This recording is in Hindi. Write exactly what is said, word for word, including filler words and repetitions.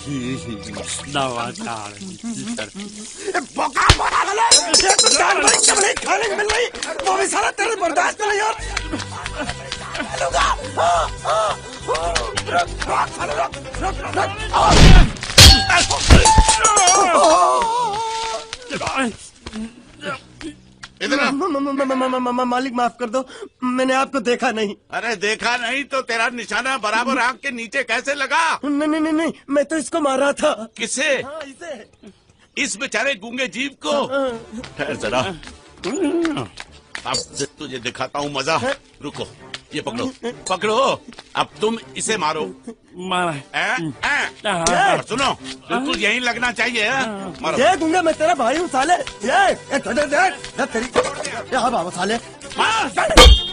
नवाचार खाने मिल रही वो भी सारा तेरे बर्दाश्त नहीं यार। इधर मालिक माफ कर दो, मैंने आपको देखा नहीं। अरे देखा नहीं तो तेरा निशाना बराबर आंख के नीचे कैसे लगा? नहीं नहीं नहीं, मैं तो इसको मार रहा था। किसे? हाँ, इसे। इस बेचारे गूंगे जीव को? ठहर जरा, अब तुझे दिखाता हूँ मजा। रुको, ये पकड़ो पकड़ो, अब तुम इसे मारो। मारा ए, ए, सुनो, बिल्कुल यही लगना चाहिए। मारो। ये गूंगा, मैं तेरा भाई हूँ साले। ये, ये, ये, ये, ये, तेरी, ये, हाँ बाबा साले। मार।